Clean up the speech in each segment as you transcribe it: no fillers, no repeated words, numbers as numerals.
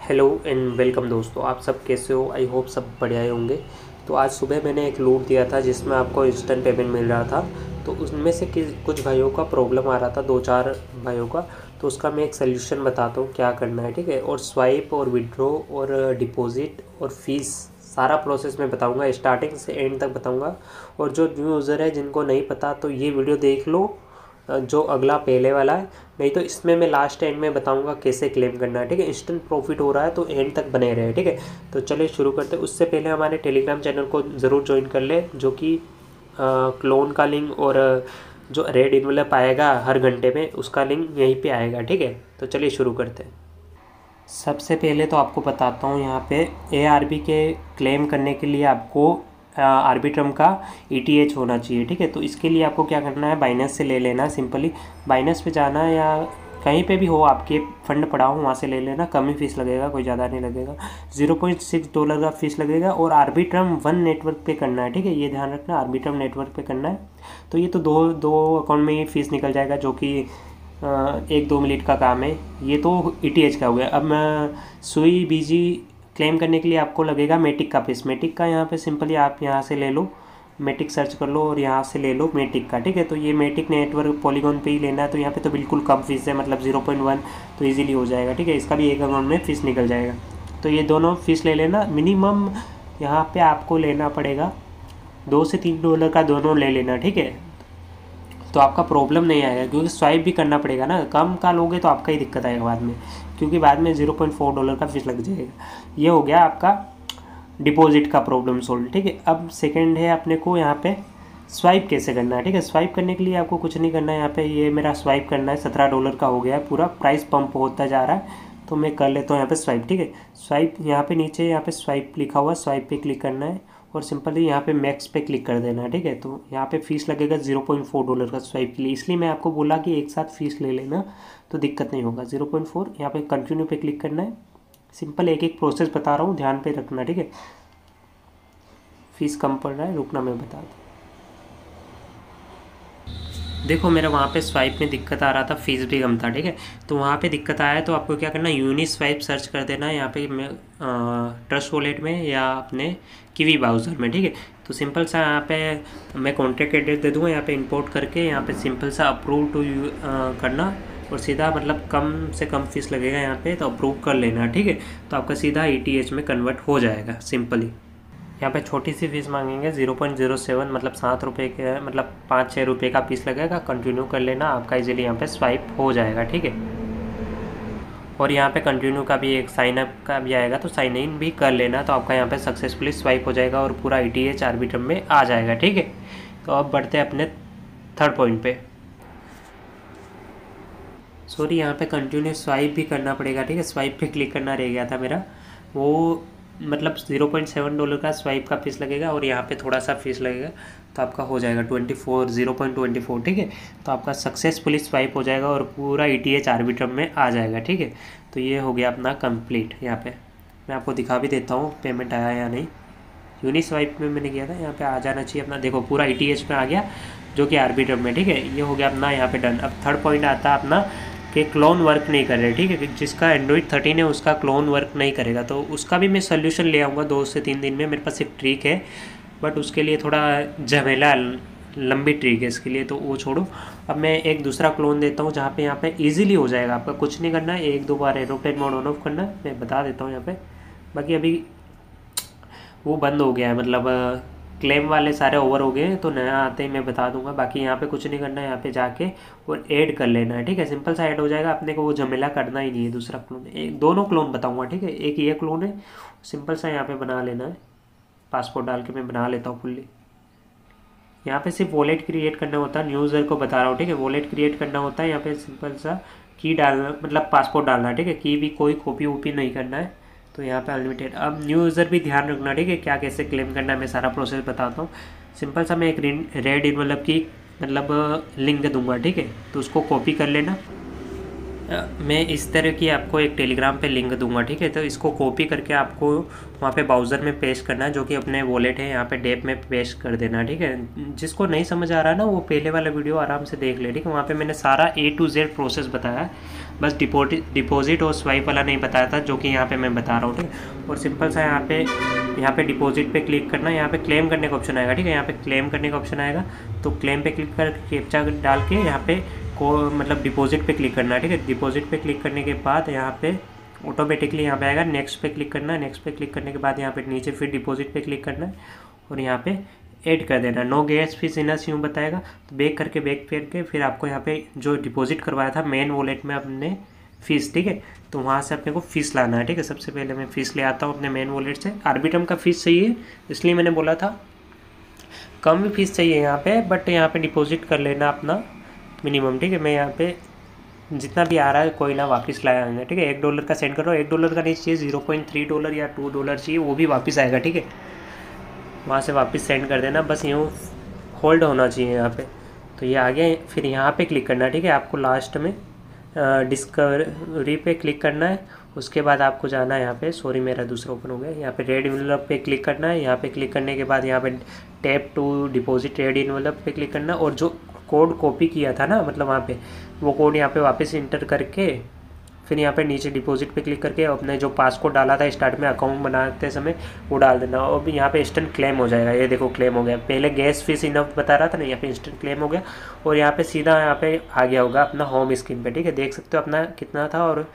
Hello and welcome दोस्तों, आप सब कैसे हो। आई होप सब बढ़िया ही होंगे। तो आज सुबह मैंने एक लूट दिया था जिसमें आपको इंस्टेंट पेमेंट मिल रहा था। तो उसमें से कुछ भाइयों का प्रॉब्लम आ रहा था, 2-4 भाइयों का। तो उसका मैं एक सल्यूशन बताता हूँ क्या करना है, ठीक है। और स्वाइप और विड्रॉ और डिपॉजिट और फीस सारा प्रोसेस मैं बताऊँगा, स्टार्टिंग से एंड तक बताऊँगा। और जो न्यू यूज़र है जिनको नहीं पता तो ये वीडियो देख लो, जो अगला पहले वाला है। नहीं तो इसमें मैं लास्ट एंड में बताऊंगा कैसे क्लेम करना है, ठीक है। इंस्टेंट प्रॉफिट हो रहा है तो एंड तक बने रहे, ठीक है। तो चलिए शुरू करते हैं। उससे पहले हमारे टेलीग्राम चैनल को ज़रूर ज्वाइन कर ले, जो कि क्लोन का लिंक और जो रेड इन्वेलप आएगा हर घंटे में उसका लिंक यहीं पे आएगा, ठीक है। तो चलिए शुरू करते हैं। सबसे पहले तो आपको बताता हूँ, यहाँ पे ARB के क्लेम करने के लिए आपको आर्बिट्रम का ETH होना चाहिए, ठीक है। तो इसके लिए आपको क्या करना है, बाइनेंस से ले लेना है। सिंपली बाइनेंस पे जाना है या कहीं पे भी हो आपके फंड पड़ा हो वहाँ से ले लेना। कम ही फीस लगेगा, कोई ज़्यादा नहीं लगेगा। $0.6 का फीस लगेगा और आर्बिट्रम 1 नेटवर्क पे करना है, ठीक है। ये ध्यान रखना, आर्बिट्रम नेटवर्क पे करना है। तो ये तो दो अकाउंट में ही फीस निकल जाएगा, जो कि 1-2 मिनट का काम है। ये तो ETH का हो गया। अब मैं सुई BG क्लेम करने के लिए आपको लगेगा मेटिक का फीस। मेटिक का यहाँ पे सिंपली आप यहाँ से ले लो, मेटिक सर्च कर लो और यहाँ से ले लो मेटिक का, ठीक है। तो ये मेटिक नेटवर्क पॉलीगॉन पे ही लेना है। तो यहाँ पे तो बिल्कुल कम फीस है, मतलब 0.1, तो इजीली हो जाएगा, ठीक है। इसका भी एक अकाउंट में फ़ीस निकल जाएगा। तो ये दोनों फ़ीस ले लेना। मिनिमम यहाँ पे आपको लेना पड़ेगा $2 से $3 का, दोनों ले लेना, ठीक है। तो आपका प्रॉब्लम नहीं आएगा, क्योंकि स्वाइप भी करना पड़ेगा ना। कम का लोगे तो आपका ही दिक्कत आएगा बाद में, क्योंकि बाद में $0.4 का फीस लग जाएगा। ये हो गया आपका डिपॉजिट का प्रॉब्लम सोल्व, ठीक है। अब सेकंड है अपने को यहाँ पे स्वाइप कैसे करना है, ठीक है। स्वाइप करने के लिए आपको कुछ नहीं करना है। यहाँ पे ये मेरा स्वाइप करना है, $17 का हो गया है, पूरा प्राइस पंप होता जा रहा है। तो मैं कर लेता हूँ यहाँ पे स्वाइप, ठीक है। स्वाइप यहाँ पे नीचे यहाँ पे स्वाइप लिखा हुआ है, स्वाइप पे क्लिक करना है और सिंपली यहाँ पे मैक्स पे क्लिक कर देना है, ठीक है। तो यहाँ पे फीस लगेगा $0.4 का स्वाइप के लिए, इसलिए मैं आपको बोला कि एक साथ फीस ले लेना तो दिक्कत नहीं होगा। 0.4 यहाँ पे कंटिन्यू पे क्लिक करना है। सिंपल एक एक प्रोसेस बता रहा हूँ, ध्यान पे रखना, ठीक है। फीस कम पड़ रहा है, रुकना मैं बता दूँ। देखो मेरा वहाँ पे स्वाइप में दिक्कत आ रहा था, फीस भी कम था, ठीक है। तो वहाँ पे दिक्कत आया तो आपको क्या करना है, यूनिस्वाइप सर्च कर देना है यहाँ पे ट्रस्ट वॉलेट में या अपने कीवी ब्राउज़र में, ठीक है। तो सिंपल सा यहाँ पे मैं कॉन्टैक्ट एड्रेस दे दूँगा, यहाँ पे इंपोर्ट करके यहाँ पे सिंपल सा अप्रूव टू करना और सीधा मतलब कम से कम फीस लगेगा यहाँ पे, तो अप्रूव कर लेना, ठीक है। तो आपका सीधा ETH में कन्वर्ट हो जाएगा सिंपली। यहाँ पे छोटी सी फीस मांगेंगे 0.07, मतलब ₹7 के, मतलब 5-6 रुपये का फीस लगेगा। कंटिन्यू कर लेना, आपका इजीली यहाँ पे स्वाइप हो जाएगा, ठीक है। और यहाँ पे कंटिन्यू का भी एक साइन अप का भी आएगा, तो साइन इन भी कर लेना। तो आपका यहाँ पे सक्सेसफुली स्वाइप हो जाएगा और पूरा ETH आर्बिट्रम में आ जाएगा, ठीक है। तो अब बढ़ते हैं अपने थर्ड पॉइंट पे। सॉरी, यहाँ पे कंटिन्यू स्वाइप भी करना पड़ेगा, ठीक है। स्वाइप पे क्लिक करना रह गया था मेरा, वो मतलब $0.7 का स्वाइप का फीस लगेगा और यहाँ पे थोड़ा सा फीस लगेगा। तो आपका हो जाएगा 0.24, ठीक है। तो आपका सक्सेसफुली स्वाइप हो जाएगा और पूरा ETH आर्बिट्रम में आ जाएगा, ठीक है। तो ये हो गया अपना कंप्लीट। यहाँ पे मैं आपको दिखा भी देता हूँ पेमेंट आया या नहीं। यूनिस्वाइप में मैंने किया था, यहाँ पे आ जाना चाहिए अपना। देखो पूरा ETH में आ गया, जो कि आर्बिट्रम में, ठीक है। ये हो गया अपना यहाँ पे डन। अब थर्ड पॉइंट आता है अपना कि क्लोन वर्क नहीं कर रहे, ठीक है। जिसका Android 13 है उसका क्लोन वर्क नहीं करेगा, तो उसका भी मैं सोल्यूशन ले आऊँगा 2 से 3 दिन में। मेरे पास एक ट्रिक है, बट उसके लिए थोड़ा झमेला, लंबी ट्रिक है इसके लिए, तो वो छोड़ो। अब मैं एक दूसरा क्लोन देता हूँ जहाँ पे यहाँ पे इजीली हो जाएगा। आपका कुछ नहीं करना है, 1-2 बार एरोप्लेन मोड ऑन ऑफ करना है, मैं बता देता हूँ यहाँ पे। बाकी अभी वो बंद हो गया है, मतलब क्लेम वाले सारे ओवर हो गए हैं, तो नया आते ही मैं बता दूंगा। बाकी यहाँ पे कुछ नहीं करना है, यहाँ पे जाके और ऐड कर लेना है, ठीक है। सिंपल सा ऐड हो जाएगा, अपने को वो झमेला करना ही नहीं है। दूसरा क्लोन, एक दोनों क्लोन बताऊंगा, ठीक है। एक ये क्लोन है, सिंपल सा यहाँ पे बना लेना है। पासपोर्ट डाल के मैं बना लेता हूँ फुल्ली। यहाँ पे सिर्फ वॉलेट क्रिएट करना होता है, न्यू यूज़र को बता रहा हूँ, ठीक है। वॉलेट क्रिएट करना होता है, यहाँ पे सिंपल सा की डालना, मतलब पासपोर्ट डालना है, ठीक है। की भी कोई कॉपी वोपी नहीं करना है। तो यहाँ पे अनलिमिटेड। अब न्यू यूज़र भी ध्यान रखना, ठीक है, क्या कैसे क्लेम करना है, मैं सारा प्रोसेस बताता हूँ। सिंपल सा मैं एक रेड इन्वेलप की मतलब लिंक दूंगा, ठीक है। तो उसको कॉपी कर लेना। मैं इस तरह की आपको एक टेलीग्राम पे लिंक दूंगा, ठीक है। तो इसको कॉपी करके आपको वहाँ पे ब्राउज़र में पेस्ट करना है, जो कि अपने वॉलेट है यहाँ पे डेप में पेस्ट कर देना, ठीक है। जिसको नहीं समझ आ रहा है ना, वो पहले वाला वीडियो आराम से देख ले, ठीक है। वहाँ पे मैंने सारा A to Z प्रोसेस बताया है। बस डिपॉजिट और स्वाइप वाला नहीं बताया था, जो कि यहाँ पे मैं बता रहा हूँ, ठीक है। और सिंपल सा यहाँ पे डिपॉजिट पे क्लिक करना है, यहाँ पे क्लेम करने का ऑप्शन आएगा, ठीक है। यहाँ पे क्लेम करने का ऑप्शन आएगा, तो क्लेम पे क्लिक कर कैप्चा डाल के यहाँ पे मतलब डिपॉजिट पे क्लिक करना है, ठीक है। डिपॉजिट पे क्लिक करने के बाद यहाँ पे ऑटोमेटिकली यहाँ पे आएगा नेक्स्ट पे क्लिक करना है। नेक्स्ट पे क्लिक करने के बाद यहाँ पे नीचे फिर डिपॉजिट पे क्लिक करना है और यहाँ पे ऐड कर देना। नो गैस फीस इनस यूँ बताएगा, तो बैक करके फिर आपको यहाँ पे जो डिपॉजिट करवाया था मेन वॉलेट में अपने फ़ीस, ठीक है, तो वहाँ से अपने को फ़ीस लाना है, ठीक है। सबसे पहले मैं फ़ीस ले आता हूँ अपने मेन वॉलेट से। आर्बिट्रम का फ़ीस चाहिए, इसलिए मैंने बोला था कम भी फीस चाहिए यहाँ पे, बट यहाँ पे डिपॉजिट कर लेना अपना मिनिमम, ठीक है। मैं यहाँ पे जितना भी आ रहा है कोई ना वापस लाया आएंगे, ठीक है। $1 का सेंड कर रहा हूँ, $1 का नहीं चाहिए, $0.3 या $2 चाहिए, वो भी वापस आएगा, ठीक है। वहाँ से वापस सेंड कर देना, बस यूँ होल्ड होना चाहिए यहाँ पे। तो ये आ गया, फिर यहाँ पे क्लिक करना है, ठीक है। आपको लास्ट में डिस्कवरी पे क्लिक करना है, उसके बाद आपको जाना है यहाँ पे, सॉरी मेरा दूसरा ओपन हो गया, यहाँ पे रेड इन्वेलप पे क्लिक करना है। यहाँ पे क्लिक करने के बाद यहाँ पे tap to deposit red envelope पे क्लिक करना, और जो कोड कॉपी किया था ना, मतलब वहाँ पे वो कोड यहाँ पे वापस इंटर करके फिर यहाँ पे नीचे डिपॉजिट पे क्लिक करके अपने जो पासकोड डाला था स्टार्ट में अकाउंट बनाते समय वो डाल देना, और भी यहाँ पे इंस्टेंट क्लेम हो जाएगा। ये देखो क्लेम हो गया, पहले गैस फीस इनफ बता रहा था ना, यहाँ पे इंस्टेंट क्लेम हो गया, और यहाँ पे सीधा यहाँ पे आ गया होगा अपना होम स्क्रीन पे, ठीक है। देख सकते हो अपना कितना था, और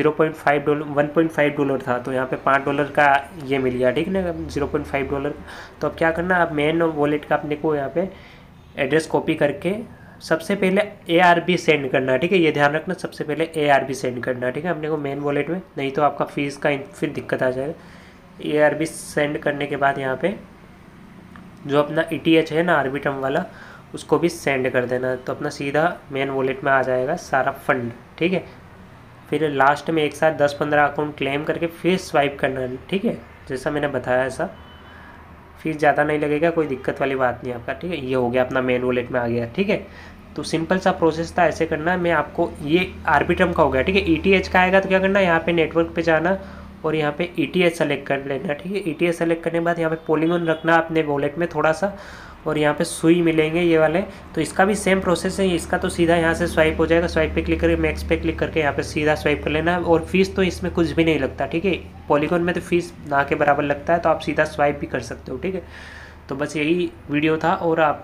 $1.5 था, तो यहाँ पे $5 का ये मिल गया, ठीक है ना, $0.5। तो अब क्या करना, अब मेन वॉलेट का अपने को यहाँ पे एड्रेस कॉपी करके सबसे पहले ARB सेंड करना है, ठीक है। ये ध्यान रखना, सबसे पहले ARB सेंड करना है, ठीक है, अपने को मेन वॉलेट में, नहीं तो आपका फ़ीस का फिर दिक्कत आ जाएगा। ARB सेंड करने के बाद यहाँ पे जो अपना ETH है ना आर्बिट्रम वाला, उसको भी सेंड कर देना, तो अपना सीधा मेन वॉलेट में आ जाएगा सारा फंड, ठीक है। फिर लास्ट में एक साथ 10-15 अकाउंट क्लेम करके फिर स्वाइप करना है, ठीक है, जैसा मैंने बताया ऐसा। फीस ज़्यादा नहीं लगेगा, कोई दिक्कत वाली बात नहीं आपका, ठीक है। ये हो गया अपना मेन वॉलेट में आ गया, ठीक है। तो सिंपल सा प्रोसेस था, ऐसे करना है। मैं आपको ये आर्बिट्रम का हो गया, ठीक है। ETH का आएगा तो क्या करना है, यहाँ पे नेटवर्क पे जाना और यहाँ पे ETH सेलेक्ट कर लेना, ठीक है। ETH सेलेक्ट करने के बाद यहाँ पे पॉलीगॉन रखना अपने वॉलेट में थोड़ा सा, और यहाँ पे सुई मिलेंगे ये वाले, तो इसका भी सेम प्रोसेस है। इसका तो सीधा यहाँ से स्वाइप हो जाएगा, स्वाइप पे क्लिक करके मैक्स पे क्लिक करके यहाँ पे सीधा स्वाइप कर लेना है, और फीस तो इसमें कुछ भी नहीं लगता, ठीक है। पॉलीगॉन में तो फीस ना के बराबर लगता है, तो आप सीधा स्वाइप भी कर सकते हो, ठीक है। तो बस यही वीडियो था,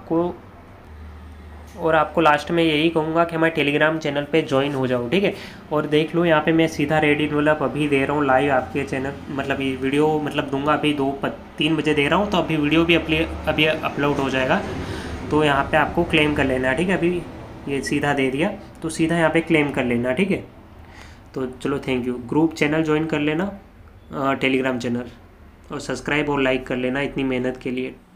और आपको लास्ट में यही कहूँगा कि हमारे टेलीग्राम चैनल पे ज्वाइन हो जाओ, ठीक है। और देख लो यहाँ पे मैं सीधा रेड इन्वेलप अभी दे रहा हूँ लाइव आपके चैनल, मतलब ये वीडियो मतलब दूंगा अभी 2-3 बजे दे रहा हूँ, तो अभी वीडियो भी अभी अपलोड हो जाएगा। तो यहाँ पे आपको क्लेम कर लेना है, ठीक है। अभी ये सीधा दे दिया, तो सीधा यहाँ पे क्लेम कर लेना, ठीक है। तो चलो thank you. Group channel join कर लेना टेलीग्राम चैनल, और सब्सक्राइब और लाइक कर लेना इतनी मेहनत के लिए।